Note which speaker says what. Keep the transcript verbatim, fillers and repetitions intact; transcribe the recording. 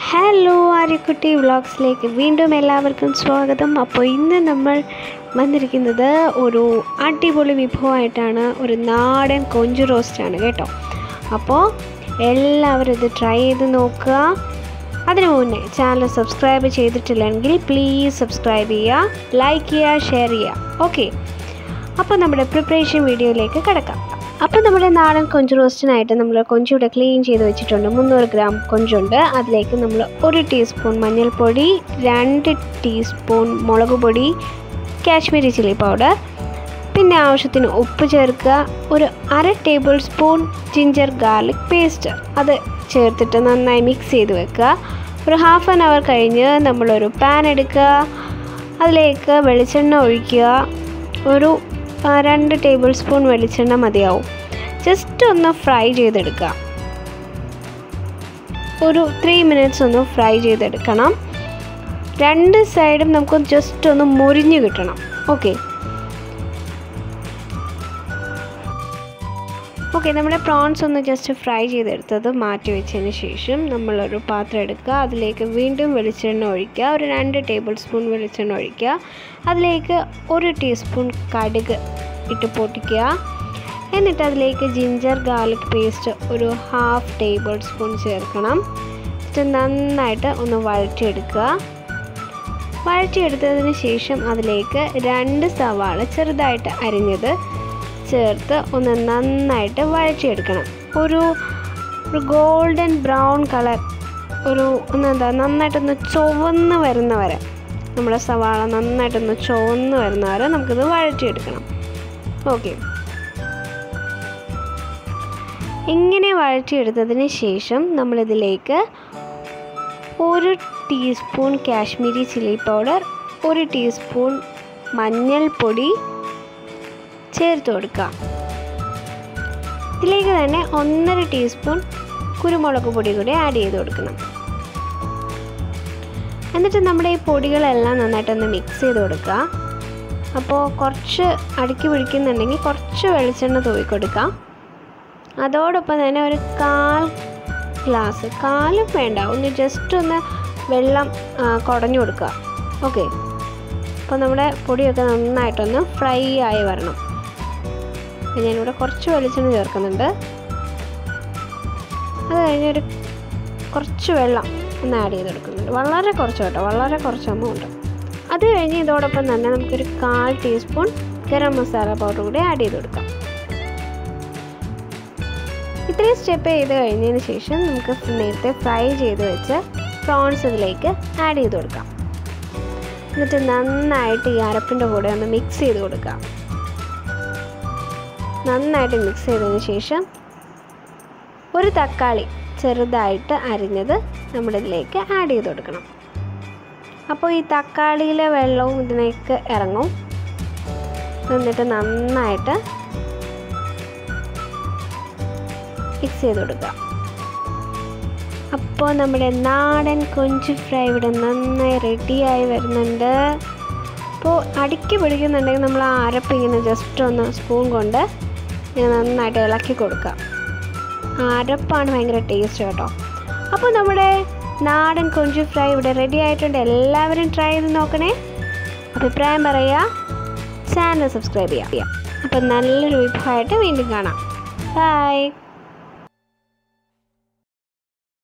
Speaker 1: Hello Aryakutty വ്ളോഗ്സിലേക്ക് വീണ്ടും എല്ലാവർക്കും സ്വാഗതം. അപ്പോൾ ഇന്ന് നമ്മൾ വന്നിരിക്കുന്നത് ഒരു അടിപൊളി വിഭവമായിട്ടാണ്. ഒരു നാടൻ കൊഞ്ചു റോസ്റ്റാണ് കേട്ടോ. അപ്പോൾ എല്ലാവരും ഇത് ട്രൈ ചെയ്ത് നോക്കുക. അതിനു മുന്നേ ചാനൽ സബ്സ്ക്രൈബ് ചെയ്തിട്ടില്ലെങ്കിൽ പ്ലീസ് സബ്സ്ക്രൈബ് ചെയ്യുക, ലൈക്ക് ചെയ്യുക, ഷെയർ ചെയ്യുക. ഓക്കെ, അപ്പോൾ നമ്മുടെ പ്രിപ്പറേഷൻ വീഡിയോയിലേക്ക് കിടക്കാം. അപ്പോൾ നമ്മുടെ നാടൻ കൊഞ്ചു റോസ്റ്റിനായിട്ട് നമ്മൾ കൊഞ്ച് ഇവിടെ ക്ലീൻ ചെയ്ത് വെച്ചിട്ടുണ്ട്. മുന്നൂറ് ഗ്രാം കൊഞ്ചുണ്ട്. അതിലേക്ക് നമ്മൾ ഒരു ടീസ്പൂൺ മഞ്ഞൾപ്പൊടി, രണ്ട് ടീസ്പൂൺ മുളക് പൊടി, കാശ്മീരി ചില്ലി പൗഡർ, പിന്നെ ആവശ്യത്തിന് ഉപ്പ് ചേർക്കുക. ഒരു അര tablespoon ginger garlic paste അത് ചേർത്തിട്ട് നന്നായി മിക്സ് ചെയ്ത് വെക്കുക. ഒരു ഹാഫ് ആൻ അവർ കഴിഞ്ഞ് നമ്മളൊരു പാൻ എടുക്കുക. അതിലേക്ക് വെളിച്ചെണ്ണ ഒഴിക്കുക. ഒരു രണ്ട് ടേബിൾ സ്പൂൺ വെളിച്ചെണ്ണ മതിയാവും. ജസ്റ്റ് ഒന്ന് ഫ്രൈ ചെയ്തെടുക്കുക. ഒരു ത്രീ മിനിറ്റ്സ് ഒന്ന് ഫ്രൈ ചെയ്തെടുക്കണം. രണ്ട് സൈഡും നമുക്ക് ജസ്റ്റ് ഒന്ന് മുരിഞ്ഞ് കിട്ടണം. ഓക്കെ ഓക്കെ നമ്മുടെ പ്രോൺസ് ഒന്ന് ജസ്റ്റ് ഫ്രൈ ചെയ്തെടുത്തത് മാറ്റി വെച്ചതിന് ശേഷം നമ്മളൊരു പാത്രം എടുക്കുക. അതിലേക്ക് വീണ്ടും വെളിച്ചെണ്ണ ഒഴിക്കുക. ഒരു രണ്ട് ടേബിൾ സ്പൂൺ വെളിച്ചെണ്ണ ഒഴിക്കുക. അതിലേക്ക് ഒരു ടീസ്പൂൺ കടുക് ഇട്ട് പൊട്ടിക്കുക. എന്നിട്ട് അതിലേക്ക് ജിഞ്ചർ ഗാർലിക് പേസ്റ്റ് ഒരു ഹാഫ് ടേബിൾ സ്പൂൺ ചേർക്കണം. എന്നിട്ട് നന്നായിട്ട് ഒന്ന് വഴറ്റിയെടുക്കുക. വഴറ്റിയെടുത്തതിന് ശേഷം അതിലേക്ക് രണ്ട് സവാള ചെറുതായിട്ട് അരിഞ്ഞത് ചേർത്ത് ഒന്ന് നന്നായിട്ട് വഴറ്റിയെടുക്കണം. ഒരു ഒരു ഗോൾഡൻ ബ്രൗൺ കളർ ഒരു ഒന്നെന്താ നന്നായിട്ടൊന്ന് ചുവന്ന് വരുന്ന വരെ, നമ്മുടെ സവാള നന്നായിട്ടൊന്ന് ചുവന്ന് വരുന്ന വരെ നമുക്കിത് വഴറ്റിയെടുക്കണം. ഓക്കെ, ഇങ്ങനെ വഴറ്റിയെടുത്തതിന് ശേഷം നമ്മളിതിലേക്ക് ഒരു ടീസ്പൂൺ കാശ്മീരി ചില്ലി പൗഡർ, ഒരു ടീസ്പൂൺ മഞ്ഞൾപ്പൊടി ചേർത്ത് കൊടുക്കുക. ഇതിലേക്ക് തന്നെ ഒന്നര ടീസ്പൂൺ കുരുമുളക് പൊടി കൂടി ആഡ് ചെയ്ത് കൊടുക്കണം. എന്നിട്ട് നമ്മുടെ ഈ പൊടികളെല്ലാം നന്നായിട്ടൊന്ന് മിക്സ് ചെയ്ത് കൊടുക്കുക. അപ്പോൾ കുറച്ച് അടുക്കി പിടിക്കുന്നുണ്ടെങ്കിൽ കുറച്ച് വെളിച്ചെണ്ണ തൂവി കൊടുക്കാം. അതോടൊപ്പം തന്നെ ഒരു കാൽ ഗ്ലാസ്, കാലും വേണ്ട, ഒന്ന് ജസ്റ്റ് ഒന്ന് വെള്ളം കുടഞ്ഞു കൊടുക്കുക. ഓക്കെ, അപ്പോൾ നമ്മുടെ പൊടിയൊക്കെ നന്നായിട്ടൊന്ന് ഫ്രൈ ആയി വരണം. ഞാനിവിടെ കുറച്ച് വെളിച്ചെണ്ണ ചേർക്കുന്നുണ്ട്. അത് കഴിഞ്ഞൊരു കുറച്ച് വെള്ളം ഒന്ന് ആഡ് ചെയ്ത് കൊടുക്കുന്നുണ്ട്. വളരെ കുറച്ച് കേട്ടോ, വളരെ കുറച്ച് എമൗണ്ട്. അത് കഴിഞ്ഞ് ഇതോടൊപ്പം തന്നെ നമുക്കൊരു കാൽ ടീസ്പൂൺ ഗരം മസാല പൗഡർ കൂടി ആഡ് ചെയ്ത് കൊടുക്കാം. ഇത്രയും സ്റ്റെപ്പ് ചെയ്ത് കഴിഞ്ഞതിന് ശേഷം നമുക്ക് നേരത്തെ ഫ്രൈ ചെയ്ത് വെച്ച് പ്രോൺസ് ഇതിലേക്ക് ആഡ് ചെയ്ത് കൊടുക്കാം. എന്നിട്ട് നന്നായിട്ട് ഈ അരപ്പിൻ്റെ കൂടെ ഒന്ന് മിക്സ് ചെയ്ത് കൊടുക്കാം. നന്നായിട്ട് മിക്സ് ചെയ്തതിന് ശേഷം ഒരു തക്കാളി ചെറുതായിട്ട് അരിഞ്ഞത് നമ്മളിതിലേക്ക് ആഡ് ചെയ്ത് കൊടുക്കണം. അപ്പോൾ ഈ തക്കാളിയിലെ വെള്ളവും ഇതിലേക്ക് ഇറങ്ങും. എന്നിട്ട് നന്നായിട്ട് മിക്സ് ചെയ്ത് കൊടുക്കുക. അപ്പോൾ നമ്മുടെ നാടൻ കൊഞ്ച് ഫ്രൈ ഇവിടെ നന്നായി റെഡിയായി വരുന്നുണ്ട്. അപ്പോൾ അടുക്കി പിടിക്കുന്നുണ്ടെങ്കിൽ നമ്മൾ ആ അരപ്പ് ഇങ്ങനെ ജസ്റ്റ് ഒന്ന് സ്പൂൺ കൊണ്ട് ഇങ്ങനെ നന്നായിട്ട് ഇളക്കി കൊടുക്കുക. ആ അരപ്പാണ് ഭയങ്കര ടേസ്റ്റ് കേട്ടോ. അപ്പോൾ നമ്മുടെ നാടൻ കൊഞ്ച് ഫ്രൈ ഇവിടെ റെഡി ആയിട്ടുണ്ട്. എല്ലാവരും ട്രൈ ചെയ്ത് നോക്കണേ. അഭിപ്രായം പറയുക, ചാനൽ സബ്സ്ക്രൈബ് ചെയ്യുക. അപ്പോൾ നല്ലൊരു വിഭവമായിട്ട് വീണ്ടും കാണാം. ബൈ.